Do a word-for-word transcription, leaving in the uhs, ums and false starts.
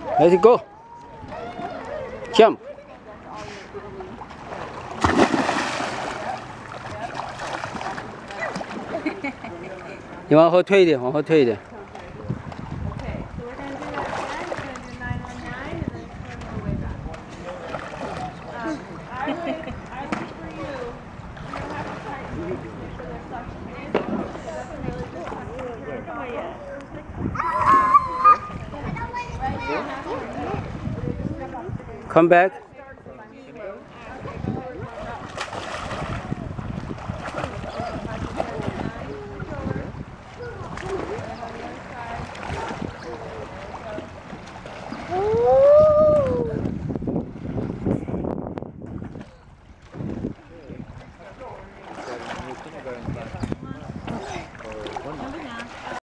Let it go. Jump. 你往后退一点，往后退一点。 Okay, so we're gonna do that again. We're gonna do nine one nine and then swim our way back. Um, I would, I would for you, you don't have to tighten it, just make sure there's suction in. That's a really good suction. Oh yeah. Come back.